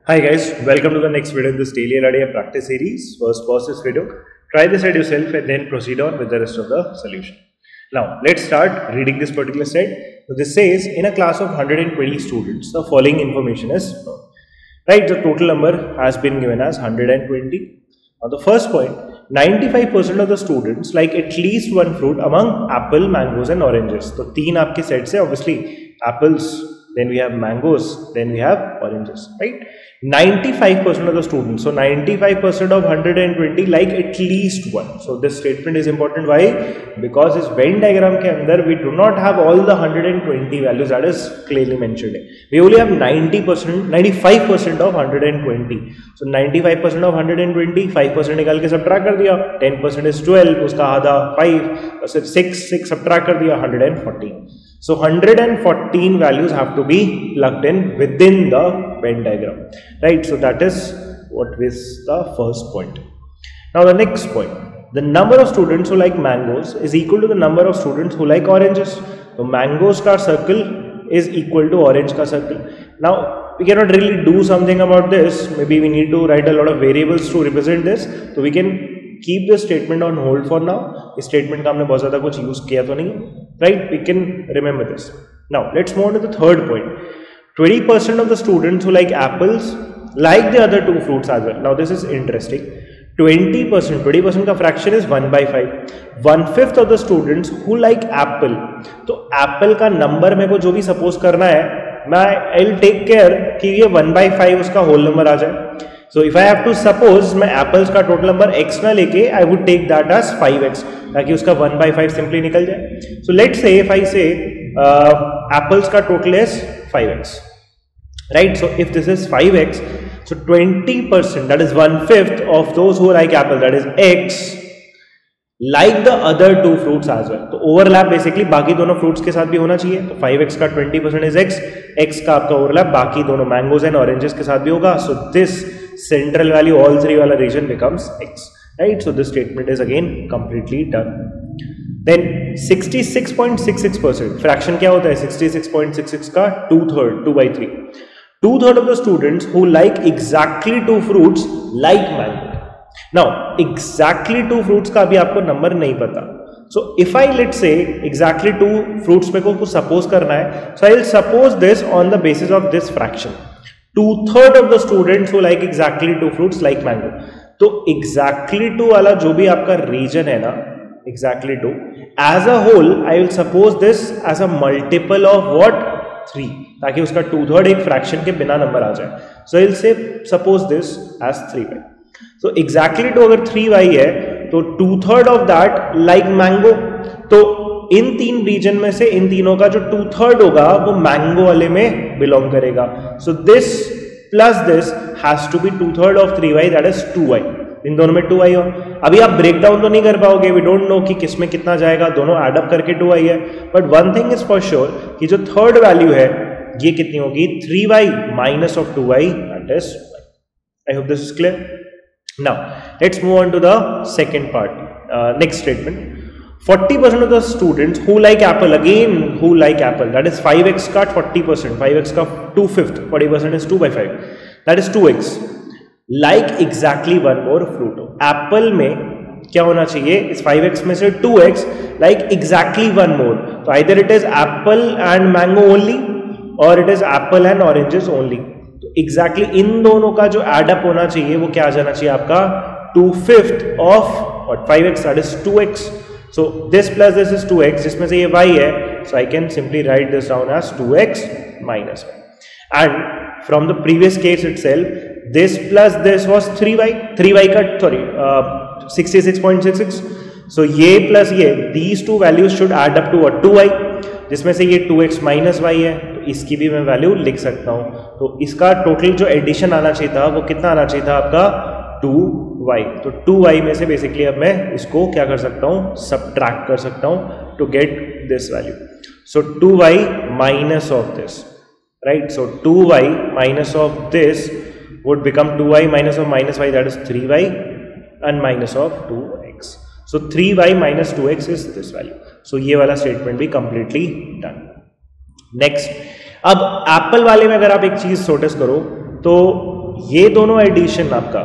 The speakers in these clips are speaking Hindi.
Hi guys, welcome to the next video in this daily LRDA practice series. First pause this video, try this at yourself and then proceed on with the rest of the solution. Now let's start reading this particular set. So this says in a class of 120 students, the following information is known. Right, the total number has been given as 120. Now the first point, 95% of the students like at least one fruit among apple, mangoes and oranges. So तीन आपके सेट से obviously apples, then we have mangoes, then we have oranges, right? 95% of the students, so 95% of 120 like at least one. So this statement is important. Why? Because this Venn diagram के अंदर we do not have all the 120 values that is clearly mentioned. We only have 90%, 95% of 120. So 95% of 120, 5% निकाल के subtract कर दिया, 10% is 12, उसका आधा 5, 6 subtract कर दिया, 114. So 114 values have to be plugged in within the Venn diagram, right? So that is what is the first point. Now the next point, the number of students who like mangoes is equal to the number of students who like oranges. So mangoes ka circle is equal to orange ka circle. Now we cannot really do something about this. Maybe we need to write a lot of variables to represent this. So we can keep this statement on hold for now. This statement का हमने बहुत ज़्यादा कुछ use किया तो नहीं, right? We can remember this. Now let's move on to the third point. 20% of the students who like apples like the other two fruits as well. Now this is interesting. 20% का fraction is 1 by 5. 1/5 of the students who like apple. तो apple का number मेरे को जो भी suppose करना है, मैं I'll take care कि ये 1 by 5 उसका whole number आ जाए. So if I have to suppose मैं apples का total number x ना लेके, I would take that as 5x ताकि उसका 1 by 5 simply निकल जाए. So let's say if I say apples का total is 5x, right? So if this is 5x, so 20%, that is 1/5 of those who like apple, that is x, like the other two fruits as well. तो overlap basically बाकी दोनों fruits के साथ भी होना चाहिए. तो 5x का 20% is x, x का आपका overlap बाकी दोनों mangoes and oranges के साथ भी होगा. So this central value, all three वाला region becomes x, right? So this statement is again completely done. Then 66.66%, fraction क्या होता है? 66.66 का 2/3, 2 by 3. 2/3 of the students who like exactly two fruits like mango. Now exactly two fruits का भी आपको नंबर नहीं पता. So if I let's say exactly two fruits मेरे को कुछ suppose करना है, so I will suppose this on the basis of this fraction. 2/3 of the students who like exactly two fruits like mango. तो exactly two वाला जो भी आपका region है ना, exactly two, as a whole I will suppose this as a multiple of what? 3, ताकि उसका 2/3 एक fraction के बिना नंबर आ जाए. So I will say suppose this as 3y. So exactly two अगर 3y है तो 2/3 of that like mango. तो इन तीन रीजन में से इन तीनों का जो 2/3 होगा वो मैंगो वाले में बिलोंग करेगा. So this plus this has to be 2/3 of 3y, that is 2y. इन दोनों में 2y हो. अभी आप ब्रेक डाउन तो नहीं कर पाओगे, वी डोंट नो कि किसमें कितना जाएगा, दोनों एड अप करके 2y है. But one thing is for sure कि जो थर्ड वैल्यू है ये कितनी होगी? 3y minus of 2y, that is y. I hope this is clear. Now let's move on to the second part. Next statement, 40% of the students who like apple, again who like apple, that is 5x का 40%, 5x का 2/5, 40% is 2 by 5, that is 2x, like exactly one more fruit. apple में क्या होना चाहिए? इस 5x में से 2x like exactly one more. तो either it is apple and mango only or it is apple and oranges only. Exactly इन दोनों का जो एडअप होना चाहिए वो क्या आ जाना चाहिए आपका? 2/5 of 5x, that is 2x. So this plus this is 2x, जिसमें से ये y है, so I can simply write this down as 2x minus y. And from the previous case itself this plus this was 3y का सॉरी 66.66. सो ये प्लस ये, these two values should add up to 2y, जिसमें से ये 2x माइनस y है, तो इसकी भी मैं वैल्यू लिख सकता हूं. तो इसका टोटल जो एडिशन आना चाहिए था वो कितना आना चाहिए था आपका? 2y. तो 2y में से बेसिकली अब मैं इसको क्या कर सकता हूं? सबट्रैक्ट कर सकता हूं to get this value. So 2y minus of this, right? So 2y minus of this would become 2y minus of minus y, that is 3y, and minus of 2x. So 3y minus 2x is this value. So ये वाला स्टेटमेंट भी completely done. नेक्स्ट, अब एप्पल वाले में अगर आप एक चीज नोटिस करो तो ये दोनों एडिशन आपका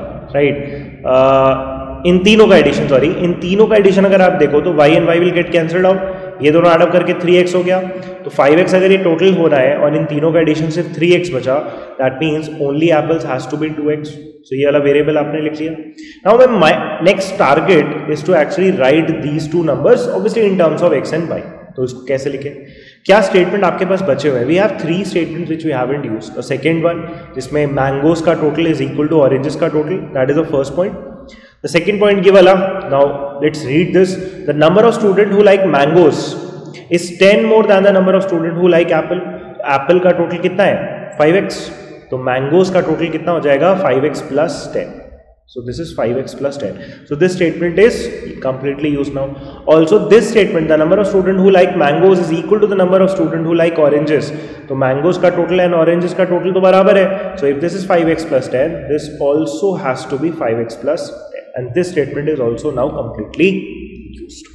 राइट, इन तीनों का एडिशन, सॉरी इन तीनों का एडिशन अगर आप देखो तो y and y will get cancelled out, ये दोनों एड अप करके 3x हो गया, तो 5x अगर ये टोटल होना है और इन तीनों का एडिशन सिर्फ 3x बचा, that means only apples has to be 2x। So ये वाला वेरिएबल आपने लिख लिया। Now my next target is to actually write these two numbers obviously in terms of x and y। तो इसको कैसे लिखें, क्या स्टेटमेंट आपके पास बचे हुए हैं? We have 3 statements which we haven't used. The second one जिसमें मैंगोज का total is equal to oranges का total, that is the first point. The second point ये वाला, now let's read this, the number of student who like mangoes is 10 more than the number of student who like apple. Apple का टोटल कितना है 5x, तो मैंगोज का टोटल कितना हो जाएगा 5x plus 10। So this is 5x plus 10. So this statement is completely used now. Also this statement, the number of students who like mangoes is equal to the number of students who like oranges. तो mangoes का total and oranges का total तो बराबर है। So if this is 5x plus 10, this also has to be 5x plus 10. And this statement is also now completely used.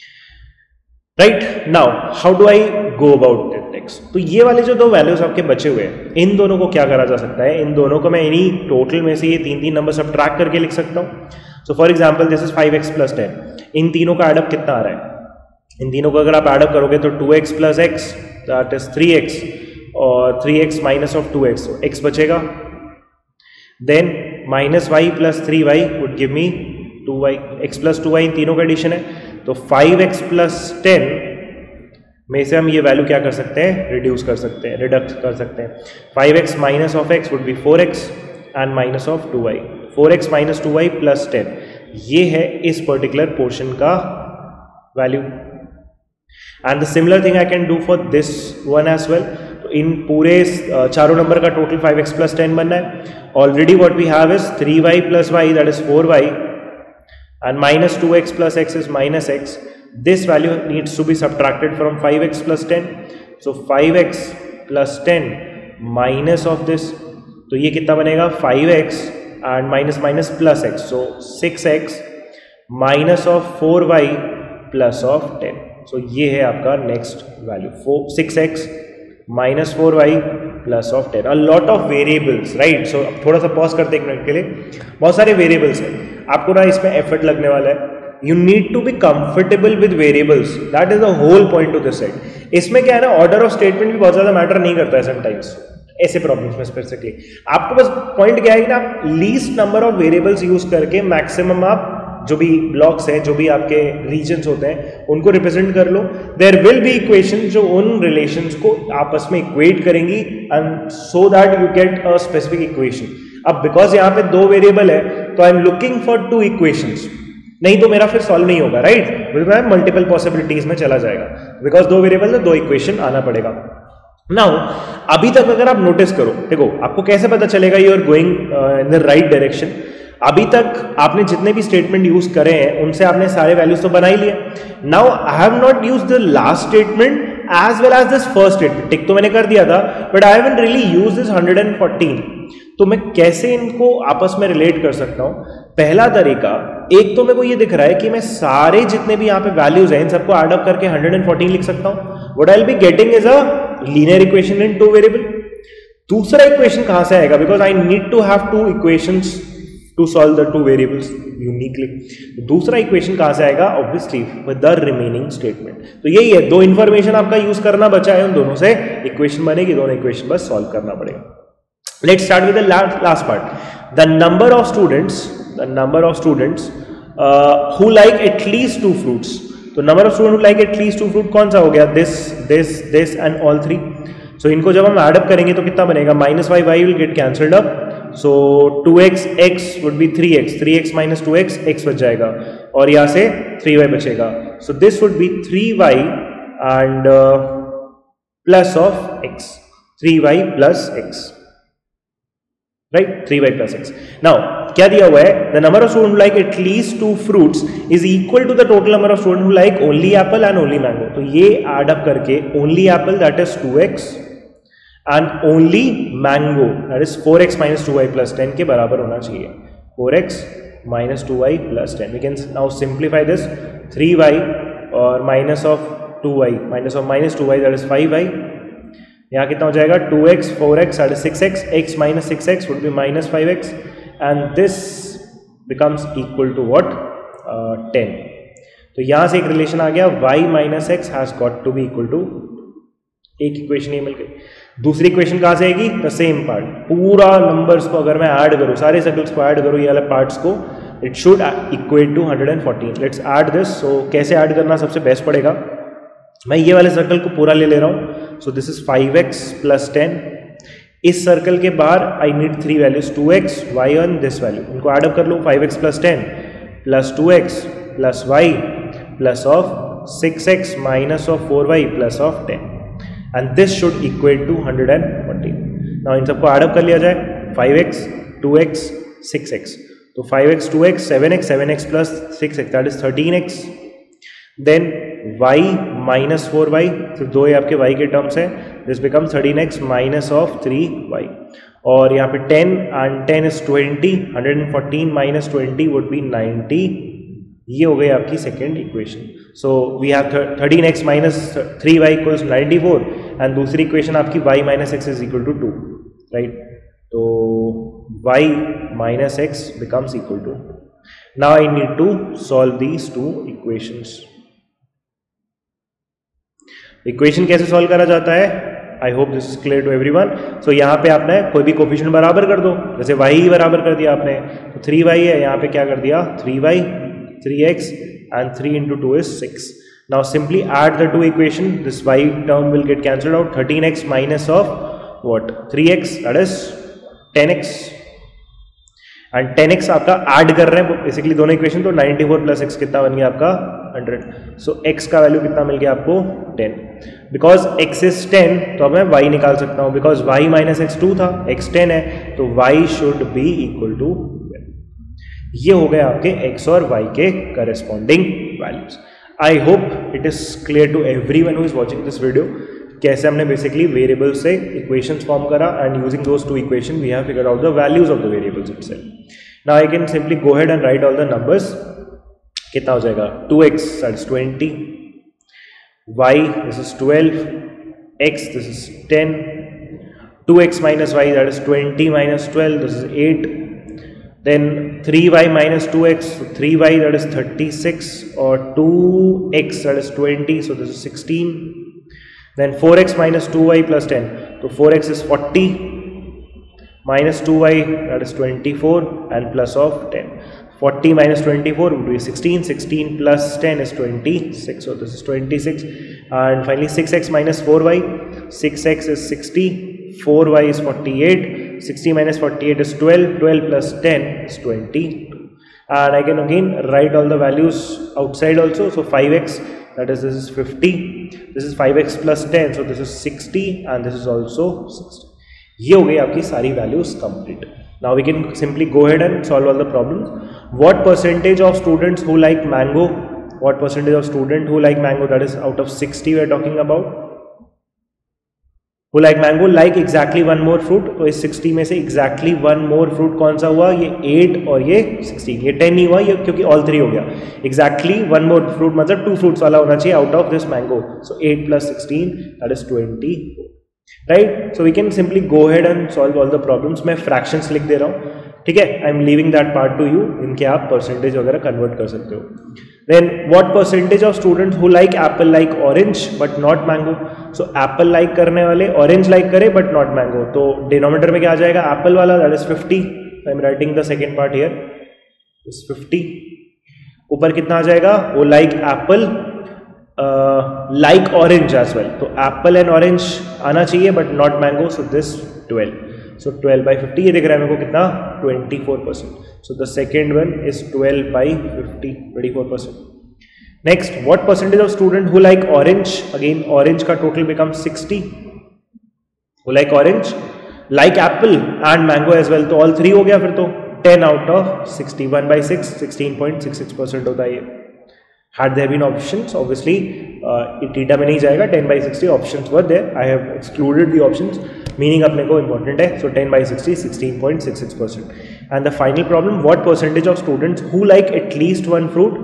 Right now, how do I go about it next? तो ये वाले जो दो वैल्यूज आपके बचे हुए हैं, इन दोनों को क्या करा जा सकता है? इन दोनों को मैं इन्हीं टोटल में से ये तीन नंबर सबट्रैक्ट करके लिख सकता हूँ। So for example this is 5x plus 10, इन तीनों का एडअप कितना आ रहा है? इन तीनों को अगर आप एडअप करोगे तो 2x plus x that is 3x और 3x माइनस ऑफ 2x, तो x बचेगा, then minus y plus 3y would give me 2y, x plus 2y इन तीनों का एडिशन है, तो 5x plus 10 में से हम ये वैल्यू क्या कर सकते हैं, रिड्यूस कर सकते हैं, रिडक्ट कर सकते हैं। 5x minus of x would be 4x and minus of 2y, 4x minus 2y plus 10, ये है इस पर्टिकुलर पोर्शन का value. And the similar thing I can do for this one as well. तो इन पूरे चारों नंबर का टोटल 5x plus 10 बनना है। Already what we have is 3y plus y that is 4y and minus 2x plus x is minus x. This value needs to be subtracted from 5x plus 10. So 5x plus 10 minus of this, तो ये कितना बनेगा 5x and minus minus plus x, so 6x minus of 4y plus of 10. So ये है आपका next value 6x minus 4y plus of 10. A lot of variables, right? So अब थोड़ा सा पॉज करते एक मिनट के लिए, बहुत सारे वेरिएबल्स हैं, आपको ना इसमें एफर्ट लगने वाला है। You need to be comfortable with variables, that is the whole point to this set. इसमें क्या है ना, ऑर्डर ऑफ स्टेटमेंट भी बहुत ज्यादा मैटर नहीं करता है समटाइम्स ऐसे प्रॉब्लम्स में स्पेसिफिकली। आपको बस पॉइंट क्या है कि ना, आप least number of variables use करके मैक्सिमम आप जो भी ब्लॉक्स हैं, जो भी आपके रीजन्स होते हैं, उनको रिप्रेजेंट कर लो। देयर विल बी इक्वेशन जो उन रिलेशंस को आपस में इक्वेट करेंगी and so that you get a specific equation. अब बिकॉज यहाँ पे 2 वेरिएबल है तो I am looking for 2 equations, नहीं तो मेरा फिर सॉल्व नहीं होगा, राइट? मैं मल्टीपल पॉसिबिलिटीज में चला जाएगा, बिकॉज 2 वेरिएबल है 2 इक्वेशन आना पड़ेगा। नाउ अभी तक अगर आप नोटिस करो, देखो आपको कैसे पता चलेगा you are going in the right direction. अभी तक आपने जितने भी स्टेटमेंट यूज करे हैं उनसे आपने सारे वैल्यूज तो बना ही लिए। Now I have not used the last statement as well as this first statement, tick तो मैंने कर दिया था, but I haven't really used this 114। तो मैं कैसे इनको आपस में रिलेट कर सकता हूं? पहला तरीका, एक तो मेरे को ये दिख रहा है कि मैं सारे जितने भी यहाँ पे वैल्यूज हैं इन सबको एड अप करके 114 लिख सकता हूं। What I will be getting is a linear equation in 2 variable. दूसरा इक्वेशन कहां से आएगा? Because I need to have 2 equations to solve the 2 variables uniquely. दूसरा इक्वेशन कहां से आएगा? Obviously with the remaining statement. तो यही है, 2 इंफॉर्मेशन आपका यूज करना बचा है, उन दोनों से इक्वेशन बनेगी, दोनों इक्वेशन बस सॉल्व करना पड़ेगा। Let's start with the last part, the number of students who like at least 2 fruits। तो number of student who like at least 2 fruit कौन सा हो गया? this and all 3। सो इनको जब हम एड अप करेंगे तो कितना बनेगा? Minus y will get cancelled up, so 2x x would be 3x, 3x minus 2x x बच जाएगा और यहां से 3y बचेगा। So this would be 3y and plus of x, 3y plus x, right? 3y plus x। Now क्या दिया हुआ है? The number of student who like at least 2 fruits is equal to the total number of student who like only Apple and only mango. तो ये एड अप करके only apple that is 2x and only mango that is 4x minus 2y plus 10 के बराबर होना चाहिए। 4x minus 2y plus 10। We can now simplify this, 3y और minus of 2y, minus of minus 2y that is 5y। यहाँ कितना हो जाएगा 2x 4x that is 6x, x minus 6x would be minus 5x and this becomes equal to what 10. तो यहाँ से एक रिलेशन आ गया y minus x has got to be equal to, एक इक्वेशन ये मिल गई. दूसरी इक्वेशन कहाँ से आएगी? द सेम पार्ट, पूरा नंबर्स को अगर मैं ऐड करूँ, सारे सर्कल्स को ऐड करूँ, ये वाले पार्ट्स को, it should equate to 114. Let's add this. So कैसे ऐड करना सबसे बेस्ट पड़ेगा, मैं ये वाले सर्कल को पूरा ले रहा हूँ. So this is 5x plus 10. इस सर्कल के बाहर I need 3 values, 2x y on this value, उनको ऐडअप कर लो. 5x plus 10 plus 2x plus y plus of 6x minus of 4y plus of 10 and this should equate to 114. Now इन सबको ऐडअप कर लिया जाए. 5x 2x 6x, तो 5x 2x 7x 7x plus 6x that is 13x. Then y minus 4y, तो दो ये आपके y के टर्म्स हैं, this become 13x minus of 3y. और यहाँ पे 10 and 10 is 20, 114 minus 20 would be 90. ये हो गई आपकी second equation. So we have 13x minus 3y equals 94 and दूसरी इक्वेशन आपकी y minus x is equal to 2, right. तो y minus x becomes equal to. Now I need to solve these two equations. Equation कैसे सॉल्व करा जाता है? I hope this is clear to everyone. So यहाँ पे आपने कोई भी कोफिशिएंट बराबर कर दो, जैसे y ही बराबर कर दिया आपने, तो 3y है, यहाँ पे क्या कर दिया 3y 3x and 3 into 2 is 6. Now simply add the two equation. This y term will get cancelled out. 13x minus of what 3x, that is 10x, and 10x आपका add कर रहे हैं बेसिकली दोनों इक्वेशन, तो 94 प्लस x कितना बन गया आपका 100. सो x का वैल्यू कितना मिल गया आपको 10. बिकॉज x इज 10 तो अब मैं y निकाल सकता हूँ, बिकॉज y माइनस एक्स 2 था, x 10 है, तो y should be equal to. ये हो गए आपके x और y के corresponding values. I hope it is clear to everyone who is watching this video कैसे हमने बेसिकली वेरिएबल से इक्वेशंस फॉर्म करा and using those two equation we have figured out the values of the variables itself. Now I can simply go ahead and write all the numbers. कितना हो जाएगा 2x that is 20, y this is 12, x this is 10, 2x minus y that is 20 minus 12 this is 8. Then 3y minus 2x, so 3y that is 36, or 2x that is 20, so this is 16. Then 4x minus 2y plus 10, so 4x is 40 minus 2y that is 24 and plus of 10. 40 minus 24 would be 16, 16 plus 10 is 26, so this is 26. And finally 6x minus 4y, 6x is 60, 4y is 48, 60 minus 48 is 12, 12 plus 10 is 22. And I can again write all the values outside also. So 5x, that is this is 50, this is 5x plus 10, so this is 60 and this is also 60. ये हो गई आपकी सारी values complete. Now we can simply go ahead and solve all the problems. What percentage of students who like mango? What percentage of student who like mango? That is out of 60 we are talking about. Who like mango like exactly one more fruit. तो इस 60 में से exactly one more fruit कौन सा हुआ? ये 8 और ये 16. ये 10 नहीं हुआ ये क्योंकि all 3 हो गया. Exactly one more fruit मतलब 2 fruits वाला होना चाहिए out of this mango. So 8 plus 16 that is 20. Right? So we can simply go ahead and solve all the problems. मैं fractions लिख दे रहा हूँ, ठीक है. I am leaving that part to you. इनके आप percentage वगैरह convert कर सकते हो. Then what percentage of students who like apple like orange but not mango? So apple like करने वाले orange like करे but not mango. तो denominator में क्या आ जाएगा? apple वाला that is 50. I am writing the second part here. Is 50. ऊपर कितना आ जाएगा? वो like apple like orange as well. तो apple and orange आना चाहिए but not mango. So this 12. So 12 by 50 ये दिख रहा है मेरे को कितना 24%. So the second one is 12 by 50, 24%. Next, what percentage of student who like orange? Again orange का total becomes 60. Who like orange, like apple and mango as well. तो all three हो गया फिर तो 10 out of 60. 1 by 6, 16.66% होता है ये. Had there been options, obviously theta में नहीं जाएगा. 10 by 60 options were there. I have excluded the options. Meaning अपने को important है. So 10 by 60, 16.66%. And the final problem, what percentage of students who like at least one fruit?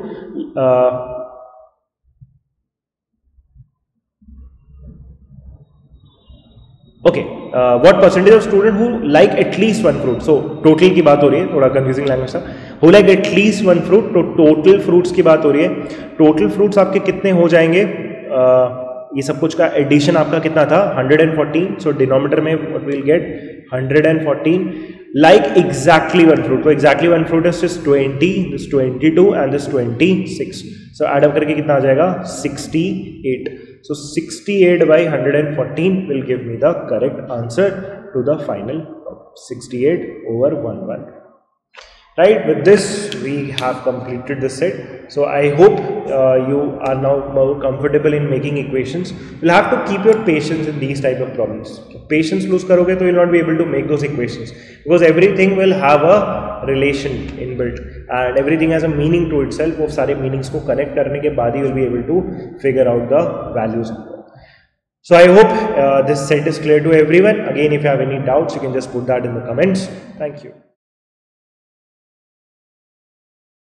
Okay, what percentage of student who like at least one fruit, so total की बात हो रही है, थोड़ा कंफ्यूजिंग लैंग्वेज था, who like at least one fruit, तो टोटल फ्रूट्स की बात हो रही है। टोटल फ्रूट्स आपके कितने हो जाएंगे, ये सब कुछ का एडिशन आपका कितना था 114, सो डिनोमिनेटर में what will get 114, like exactly one fruit, तो exactly one fruit is this 20, this 22 and this 26, so add up करके कितना आ जाएगा 68, so 68 by 114 will give me the correct answer to the final 68 over 11. Right, with this we have completed the set. So I hope you are now more comfortable in making equations. You'll have to keep your patience in these type of problems. Patience lose karoge to you'll not be able to make those equations, because everything will have a relation inbuilt and everything has a meaning to itself. वो सारे meanings को connect करने के बाद ही will be able to figure out the values. So I hope this set is clear to everyone. Again, if you have any doubts, you can just put that in the comments. Thank you.